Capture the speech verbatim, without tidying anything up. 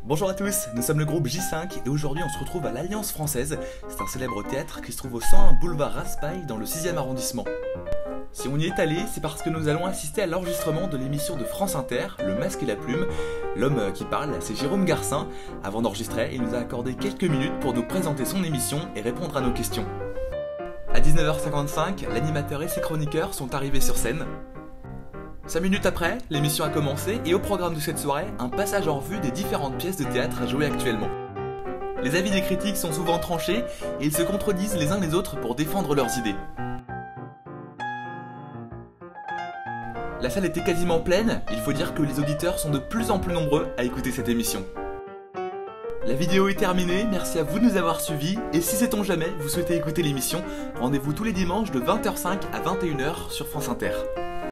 Bonjour à tous, nous sommes le groupe J cinq et aujourd'hui on se retrouve à l'Alliance Française. C'est un célèbre théâtre qui se trouve au cent un boulevard Raspail dans le sixième arrondissement. Si on y est allé, c'est parce que nous allons assister à l'enregistrement de l'émission de France Inter, Le Masque et la Plume. L'homme qui parle, c'est Jérôme Garcin. Avant d'enregistrer, il nous a accordé quelques minutes pour nous présenter son émission et répondre à nos questions. À dix-neuf heures cinquante-cinq, l'animateur et ses chroniqueurs sont arrivés sur scène. Cinq minutes après, l'émission a commencé et au programme de cette soirée, un passage en revue des différentes pièces de théâtre à jouer actuellement. Les avis des critiques sont souvent tranchés et ils se contredisent les uns les autres pour défendre leurs idées. La salle était quasiment pleine, il faut dire que les auditeurs sont de plus en plus nombreux à écouter cette émission. La vidéo est terminée, merci à vous de nous avoir suivis, et si sait-on jamais, vous souhaitez écouter l'émission, rendez-vous tous les dimanches de vingt heures cinq à vingt et une heures sur France Inter.